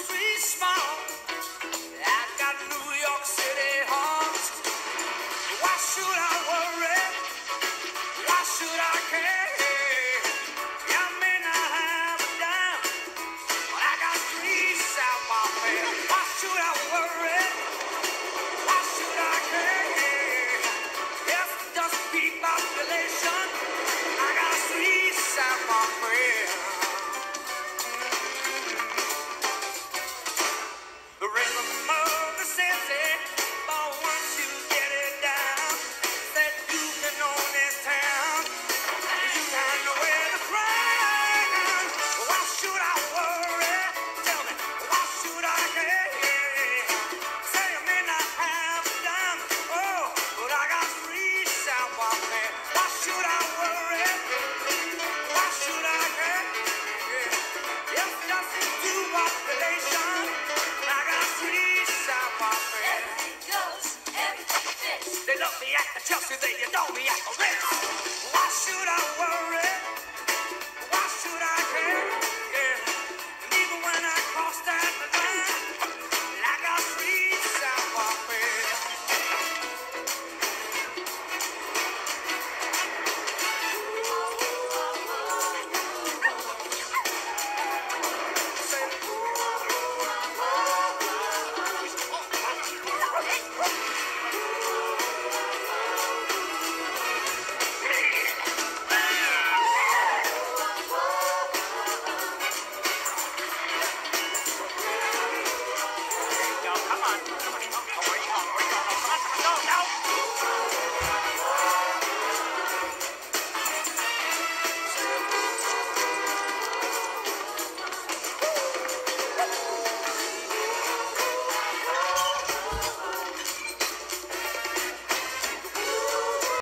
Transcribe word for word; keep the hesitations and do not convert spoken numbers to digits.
street small. I got New York City heart. Why should I worry? Why should I care? I may not have a dime, but I got streets out my bed. Why should I worry? Why should I care? If it doesn't beat population, I got streets out my bed. The rhythm of the city, but once you get it down, that you can own this town. You can know where the crown. Why should I worry? Tell me, why should I care? Say I may not have a dime, oh, but I got streets out my bed. Why should I worry? Why should I care? If it doesn't do population, I got streets out my bed. Everything goes, everything fits. They love me at the Chelsea, they adore me at the Red.